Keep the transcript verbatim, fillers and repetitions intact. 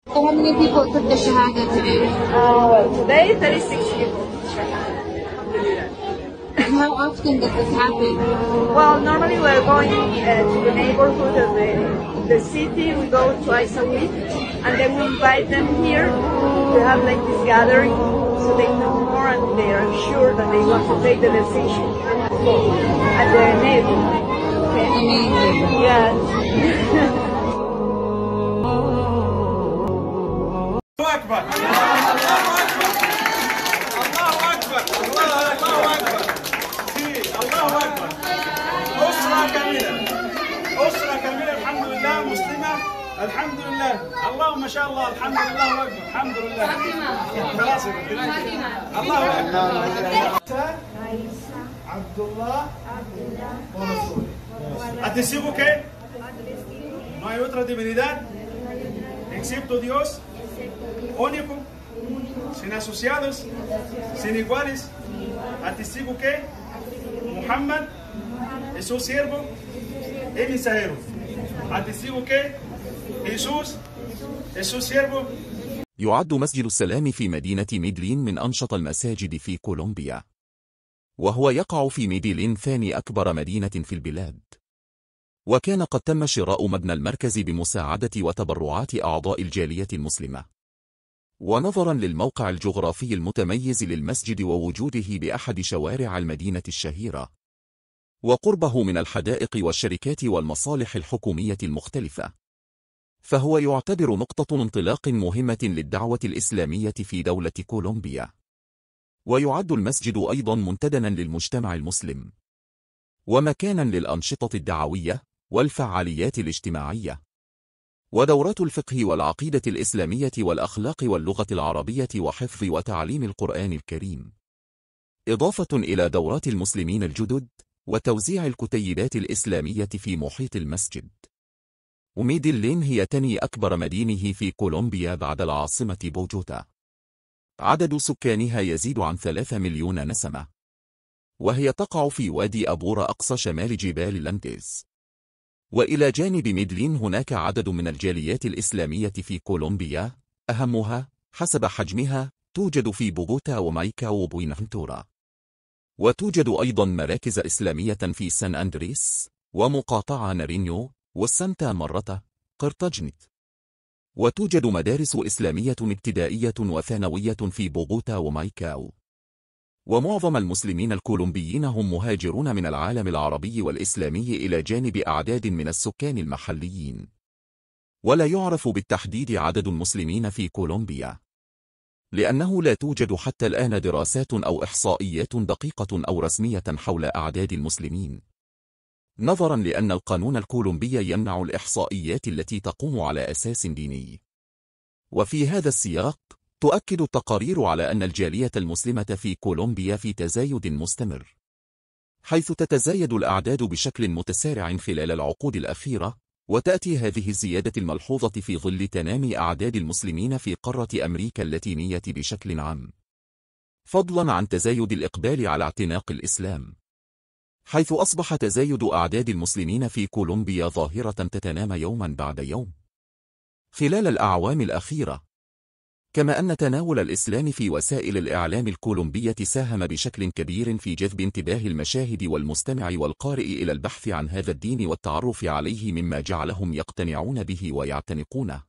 So how many people took the Shahada today? Uh, well, today thirty-six people. Alhamdulillah. And how often does this happen? Well, normally we're going uh, to the neighborhood of the, the city. We go twice a week, and then we invite them here to have like this gathering, so they know more and they are sure that they want to take the decision at the neighborhood. Okay. Amazing. Yes. الله أكبر الله أكبر الله أكبر الله أكبر الله أكبر أسرة كاملة أسرة كاملة الحمد لله مسلمة الحمد لله اللهم ما شاء الله الحمد لله أكبر الحمد لله خلاص الله أكبر عبد الله ورسوله ¿Atesigo qué? No hay otra divinidad excepto Dios único, sin asociados, sin iguales. Atestigo que Muhammad es su siervo y mensajero. Atestigo que Jesús es su siervo. يعد مسجد السلام في مدينة ميدلين من أنشط المساجد في كولومبيا، وهو يقع في ميدلين ثاني أكبر مدينة في البلاد. وكان قد تم شراء مبنى المركز بمساعدة وتبرعات أعضاء الجالية المسلمة. ونظرا للموقع الجغرافي المتميز للمسجد ووجوده بأحد شوارع المدينة الشهيرة، وقربه من الحدائق والشركات والمصالح الحكومية المختلفة، فهو يعتبر نقطة انطلاق مهمة للدعوة الإسلامية في دولة كولومبيا. ويعد المسجد أيضا منتدنا للمجتمع المسلم، ومكانا للأنشطة الدعوية والفعاليات الاجتماعية، ودورات الفقه والعقيدة الإسلامية والأخلاق واللغة العربية وحفظ وتعليم القرآن الكريم، إضافة إلى دورات المسلمين الجدد وتوزيع الكتيبات الإسلامية في محيط المسجد. وميدلين هي تاني أكبر مدينة في كولومبيا بعد العاصمة بوجوتا. عدد سكانها يزيد عن ثلاثة مليون نسمة، وهي تقع في وادي أبورا أقصى شمال جبال الأنديز. وإلى جانب ميدلين هناك عدد من الجاليات الإسلامية في كولومبيا، أهمها حسب حجمها توجد في بوغوتا ومايكا وبوينافنتورا. وتوجد أيضا مراكز إسلامية في سان أندريس ومقاطعة نارينيو وسانتا مارتا قرطاجنت. وتوجد مدارس إسلامية ابتدائية وثانوية في بوغوتا ومايكاو. ومعظم المسلمين الكولومبيين هم مهاجرون من العالم العربي والإسلامي إلى جانب أعداد من السكان المحليين. ولا يعرف بالتحديد عدد المسلمين في كولومبيا، لأنه لا توجد حتى الآن دراسات أو إحصائيات دقيقة أو رسمية حول أعداد المسلمين، نظرا لأن القانون الكولومبي يمنع الإحصائيات التي تقوم على أساس ديني. وفي هذا السياق تؤكد التقارير على أن الجالية المسلمة في كولومبيا في تزايد مستمر، حيث تتزايد الأعداد بشكل متسارع خلال العقود الأخيرة. وتأتي هذه الزيادة الملحوظة في ظل تنامي أعداد المسلمين في قارة أمريكا اللاتينية بشكل عام، فضلا عن تزايد الإقبال على اعتناق الإسلام، حيث أصبح تزايد أعداد المسلمين في كولومبيا ظاهرة تتنامى يوما بعد يوم خلال الأعوام الأخيرة. كما أن تناول الإسلام في وسائل الإعلام الكولومبية ساهم بشكل كبير في جذب انتباه المشاهد والمستمع والقارئ إلى البحث عن هذا الدين والتعرف عليه، مما جعلهم يقتنعون به ويعتنقونه.